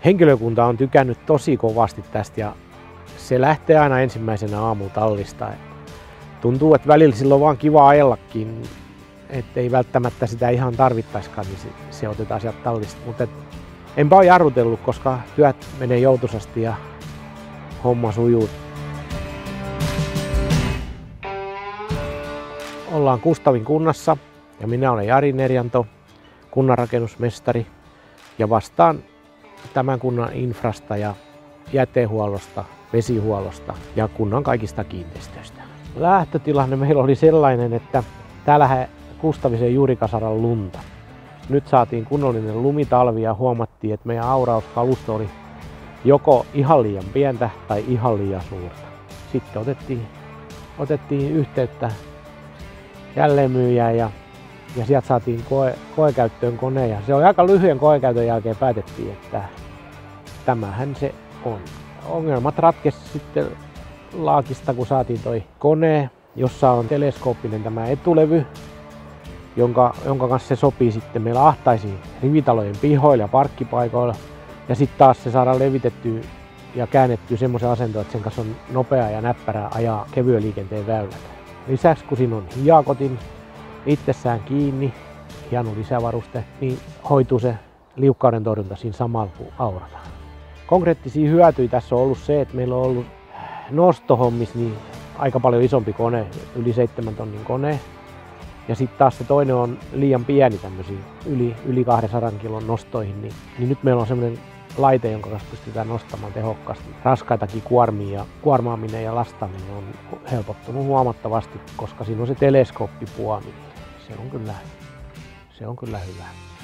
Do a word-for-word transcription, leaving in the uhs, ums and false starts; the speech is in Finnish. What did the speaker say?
Henkilökunta on tykännyt tosi kovasti tästä ja se lähtee aina ensimmäisenä aamulla tallista. Tuntuu, että välillä silloin on vaan kiva ajellakin, ettei välttämättä sitä ihan tarvittaisikaan, niin se, se otetaan sieltä tallista. Mutta enpä ole jarrutellut, koska työt menee joutuisasti ja homma sujuu. Ollaan Kustavin kunnassa ja minä olen Jari Nerjanto, kunnanrakennusmestari ja vastaan tämän kunnan infrasta ja jätehuollosta, vesihuollosta ja kunnan kaikista kiinteistöistä. Lähtötilanne meillä oli sellainen, että täällä Kustavisen juuri kasara lunta. Nyt saatiin kunnollinen lumitalvi ja huomattiin, että meidän aurauskalusto oli joko ihan liian pientä tai ihan liian suurta. Sitten otettiin, otettiin yhteyttä jälleenmyyjään ja, ja sieltä saatiin koe, koekäyttöön kone. Ja se oli aika lyhyen koekäytön jälkeen päätettiin, että tämähän se on. Ongelmat ratkesi sitten laakista, kun saatiin toi kone, jossa on teleskooppinen tämä etulevy, jonka, jonka kanssa se sopii sitten meillä ahtaisiin rivitalojen pihoilla ja parkkipaikoilla. Ja sitten taas se saadaan levitettyä ja käännettyä semmoisen asentoon, että sen kanssa on nopea ja näppärä ajaa kevyen liikenteen väylät. Lisäksi kun siinä on hiakotin itsessään kiinni, hieno lisävaruste, niin hoituu se liukkauden torjunta siinä samalla kun aurataan. Konkreettisia hyötyjä tässä on ollut se, että meillä on ollut nostohommissa niin aika paljon isompi kone, yli seitsemän tonnin kone. Ja sitten taas se toinen on liian pieni tämmöisiin yli, yli kahdensadan kilon nostoihin, niin, niin nyt meillä on semmoinen laite, jonka kanssa pystytään nostamaan tehokkaasti. Raskaitakin kuormia ja kuormaaminen ja lastaaminen on helpottunut huomattavasti, koska siinä on se teleskooppipuomi. Se on kyllä, se on kyllä hyvä.